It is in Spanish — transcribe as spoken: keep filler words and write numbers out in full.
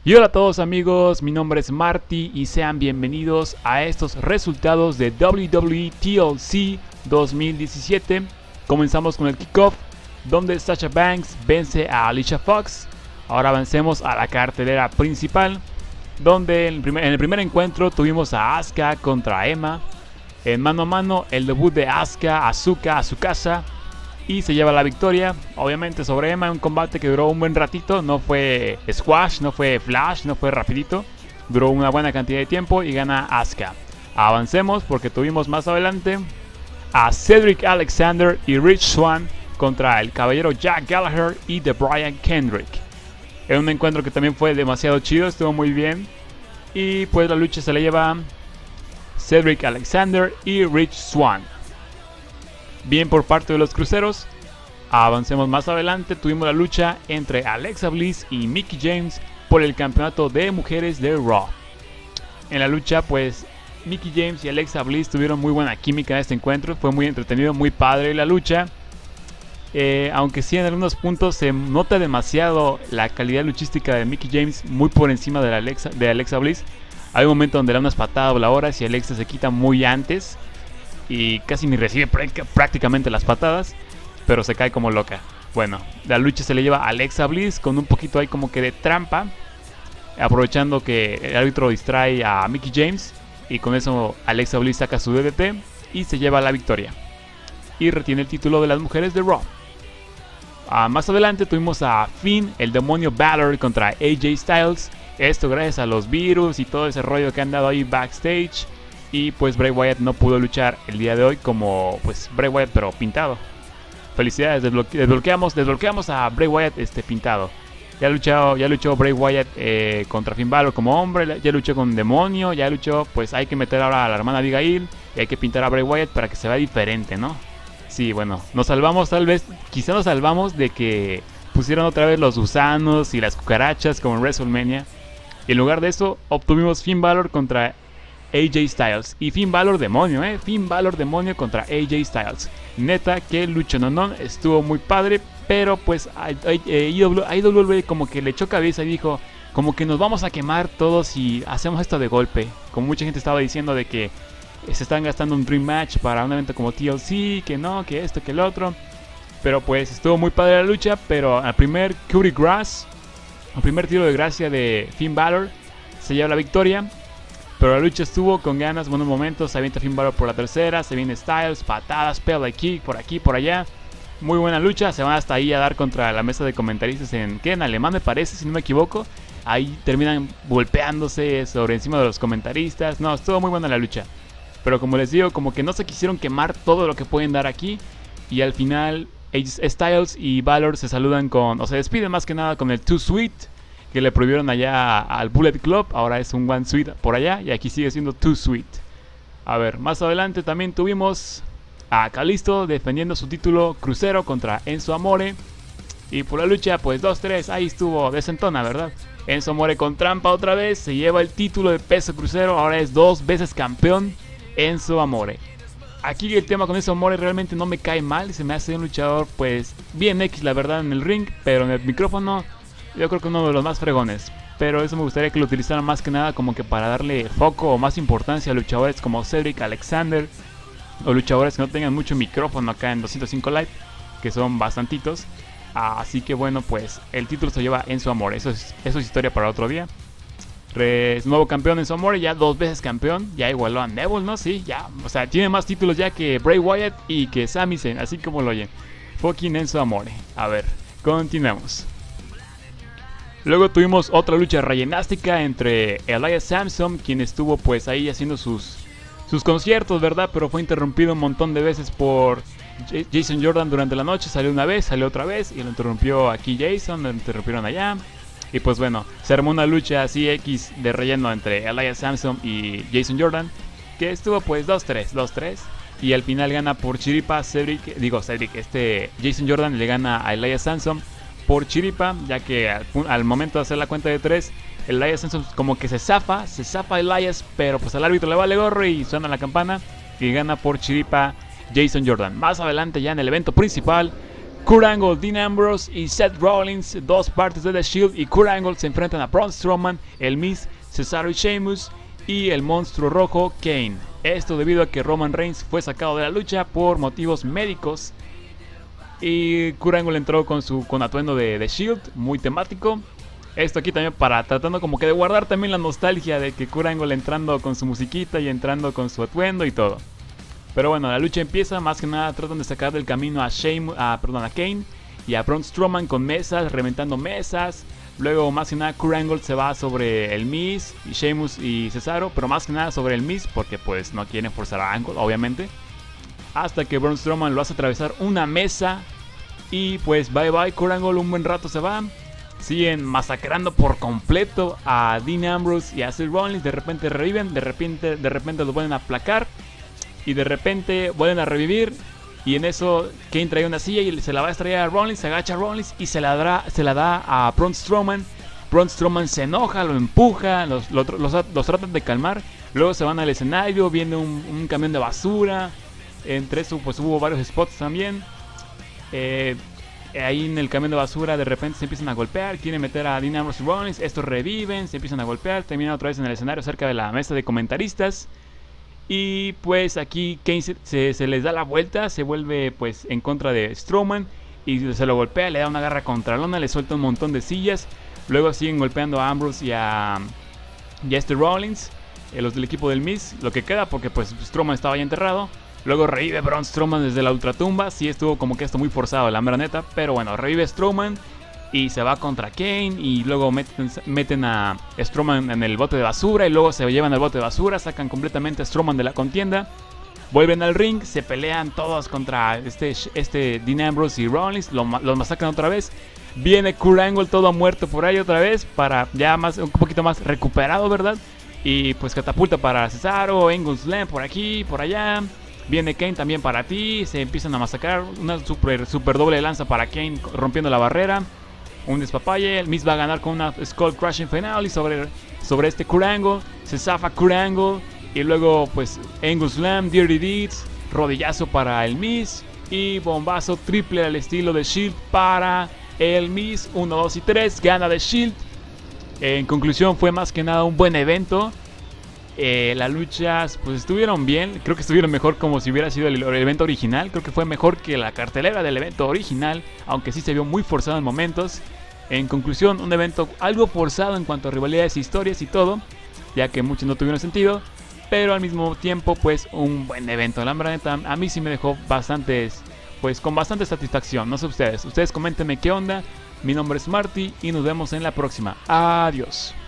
Y hola a todos amigos, mi nombre es Marty y sean bienvenidos a estos resultados de W W E T L C dos mil diecisiete. Comenzamos con el kickoff, donde Sasha Banks vence a Alicia Fox. Ahora avancemos a la cartelera principal, donde en el primer, en el primer encuentro tuvimos a Asuka contra Emma. En mano a mano, el debut de Asuka, Asuka a su casa, y se lleva la victoria, obviamente sobre Emma, en un combate que duró un buen ratito. No fue squash, no fue flash, no fue rapidito, duró una buena cantidad de tiempo y gana Asuka. Avancemos porque tuvimos más adelante a Cedric Alexander y Rich Swann contra el caballero Jack Gallagher y The Brian Kendrick. En un encuentro que también fue demasiado chido, estuvo muy bien. Y pues la lucha se la lleva Cedric Alexander y Rich Swann. Bien por parte de los cruceros. Avancemos más adelante, tuvimos la lucha entre Alexa Bliss y Mickie James por el campeonato de mujeres de Raw. En la lucha pues Mickie James y Alexa Bliss tuvieron muy buena química en este encuentro. Fue muy entretenido, muy padre la lucha. Eh, aunque sí en algunos puntos se nota demasiado la calidad luchística de Mickie James, muy por encima de, la Alexa, de Alexa Bliss. Hay un momento donde le da unas patadas voladoras y Alexa se quita muy antes y casi ni recibe prácticamente las patadas, pero se cae como loca. Bueno, la lucha se le lleva a Alexa Bliss con un poquito ahí como que de trampa, aprovechando que el árbitro distrae a Mickie James, y con eso Alexa Bliss saca su D D T y se lleva la victoria y retiene el título de las mujeres de Raw. Ah, más adelante tuvimos a Finn, el demonio Balor, contra A J Styles. Esto gracias a los virus y todo ese rollo que han dado ahí backstage. Y pues Bray Wyatt no pudo luchar el día de hoy como pues Bray Wyatt pero pintado. Felicidades, desbloque desbloqueamos, desbloqueamos a Bray Wyatt este, pintado. Ya luchó, ya luchó Bray Wyatt eh, contra Finn Balor como hombre, ya luchó con Demonio, ya luchó, pues hay que meter ahora a la hermana Abigail y hay que pintar a Bray Wyatt para que se vea diferente, ¿no? Sí, bueno, nos salvamos tal vez, quizá nos salvamos de que pusieron otra vez los gusanos y las cucarachas como en WrestleMania. Y en lugar de eso obtuvimos Finn Balor contra A J Styles. Y Finn Balor demonio, eh. Finn Balor demonio contra A J Styles. Neta que lucha no no estuvo muy padre. Pero pues I W W como que le echó cabeza y dijo, como que nos vamos a quemar todos si hacemos esto de golpe. Como mucha gente estaba diciendo de que se están gastando un Dream Match para un evento como T L C, que no, que esto, que el otro. Pero pues estuvo muy padre la lucha. Pero al primer coup de grace, al primer tiro de gracia de Finn Balor, se lleva la victoria. Pero la lucha estuvo con ganas, buenos momentos. Se avienta Finn Balor por la tercera, se viene Styles, patadas, pelea kick, por aquí, por allá. Muy buena lucha, se van hasta ahí a dar contra la mesa de comentaristas en, ¿qué? En alemán me parece, si no me equivoco. Ahí terminan golpeándose sobre encima de los comentaristas. No, estuvo muy buena la lucha. Pero como les digo, como que no se quisieron quemar todo lo que pueden dar aquí. Y al final Styles y Balor se saludan con, o se despiden más que nada con el Too Sweet, que le prohibieron allá al Bullet Club. Ahora es un One Sweet por allá y aquí sigue siendo Too Sweet. A ver, más adelante también tuvimos a Kalisto defendiendo su título crucero contra Enzo Amore. Y por la lucha pues dos tres, ahí estuvo desentona, ¿verdad? Enzo Amore con trampa otra vez, se lleva el título de peso crucero. Ahora es dos veces campeón Enzo Amore. Aquí el tema con Enzo Amore realmente no me cae mal. Se me hace un luchador pues bien X la verdad en el ring, pero en el micrófono yo creo que uno de los más fregones. Pero eso me gustaría que lo utilizaran más que nada como que para darle foco o más importancia a luchadores como Cedric Alexander, o luchadores que no tengan mucho micrófono acá en doscientos cinco Live, que son bastantitos. Así que bueno, pues el título se lleva Enzo Amore. Eso es, eso es historia para otro día. Re, nuevo campeón Enzo Amore, ya dos veces campeón. Ya igualó a Neville, ¿no? Sí, ya. O sea, tiene más títulos ya que Bray Wyatt y que Sami Zayn, así como lo oyen. Fucking Enzo Amore. A ver, continuemos. Luego tuvimos otra lucha rellenástica entre Elias Samson, quien estuvo pues ahí haciendo sus, sus conciertos, ¿verdad? Pero fue interrumpido un montón de veces por J Jason Jordan durante la noche. Salió una vez, salió otra vez y lo interrumpió aquí Jason, lo interrumpieron allá. Y pues bueno, se armó una lucha así X de relleno entre Elias Samson y Jason Jordan, que estuvo pues dos tres, dos tres. Y al final gana por chiripa Cedric, digo Cedric, este Jason Jordan le gana a Elias Samson por chiripa, ya que al, al momento de hacer la cuenta de tres, Elias Samson como que se zafa, se zafa Elias, pero pues al árbitro le vale gorro y suena la campana y gana por chiripa Jason Jordan. Más adelante ya en el evento principal Kurt Angle, Dean Ambrose y Seth Rollins, dos partes de The Shield, y Kurt Angle se enfrentan a Braun Strowman, el Miz, Cesaro y Sheamus y el monstruo rojo Kane. Esto debido a que Roman Reigns fue sacado de la lucha por motivos médicos. Y Kurt Angle entró con su con atuendo de The Shield, muy temático. Esto aquí también para tratando como que de guardar también la nostalgia de que Kurt Angle entrando con su musiquita y entrando con su atuendo y todo. Pero bueno, la lucha empieza, más que nada tratan de sacar del camino a Sheamus, a, perdón, a Kane y a Braun Strowman con mesas, reventando mesas. Luego más que nada Kurt Angle se va sobre el Miz, y Sheamus y Cesaro, pero más que nada sobre el Miz porque pues no quieren forzar a Angle, obviamente. Hasta que Braun Strowman lo hace atravesar una mesa y pues bye bye Kurt Angle, un buen rato se va. Siguen masacrando por completo a Dean Ambrose y a Seth Rollins, de repente reviven, de repente, de repente los vuelven a aplacar. Y de repente vuelven a revivir. Y en eso Kane trae una silla y se la va a estrellar a Rollins. Se agacha a Rollins y se la da, se la da a Braun Strowman. Braun Strowman se enoja, lo empuja, los, los, los, los tratan de calmar. Luego se van al escenario, viene un, un camión de basura. Entre eso pues hubo varios spots también. Eh, ahí en el camión de basura de repente se empiezan a golpear. Quieren meter a Dean Ambrose y Rollins. Estos reviven, se empiezan a golpear. Terminan otra vez en el escenario cerca de la mesa de comentaristas. Y pues aquí Kane se, se, se les da la vuelta, se vuelve pues en contra de Strowman y se lo golpea, le da una garra contra lona, le suelta un montón de sillas. Luego siguen golpeando a Ambrose y a, y a este Rollins, eh, los del equipo del Miz, lo que queda porque pues Strowman estaba ya enterrado. Luego revive Braun Strowman desde la ultratumba, sí estuvo como que esto muy forzado la mera neta, pero bueno, revive Strowman y se va contra Kane y luego meten, meten a Strowman en el bote de basura y luego se llevan al bote de basura, sacan completamente a Strowman de la contienda, vuelven al ring, se pelean todos contra este, este Dean Ambrose y Rollins, los lo masacran otra vez, viene Kurt Angle todo muerto por ahí otra vez para ya más un poquito más recuperado, ¿verdad? Y pues catapulta para Cesaro, Angle Slam por aquí, por allá. Viene Kane también para ti, se empiezan a masacrar, una super, super doble lanza para Kane rompiendo la barrera. Un despapalle, el Miz va a ganar con una Skull Crushing Finale sobre, sobre este Kurt Angle. Se zafa Kurt Angle y luego pues Angle Slam, Dirty Deeds, rodillazo para el Miz y bombazo triple al estilo de Shield para el Miz. uno, dos y tres, gana de Shield. En conclusión fue más que nada un buen evento. Eh, las luchas pues estuvieron bien, creo que estuvieron mejor como si hubiera sido el, el evento original. Creo que fue mejor que la cartelera del evento original, aunque sí se vio muy forzado en momentos. En conclusión, un evento algo forzado en cuanto a rivalidades, historias y todo, ya que muchos no tuvieron sentido, pero al mismo tiempo pues un buen evento. La neta a mí sí me dejó bastantes, pues con bastante satisfacción. No sé ustedes, ustedes coméntenme qué onda. Mi nombre es Marty y nos vemos en la próxima. Adiós.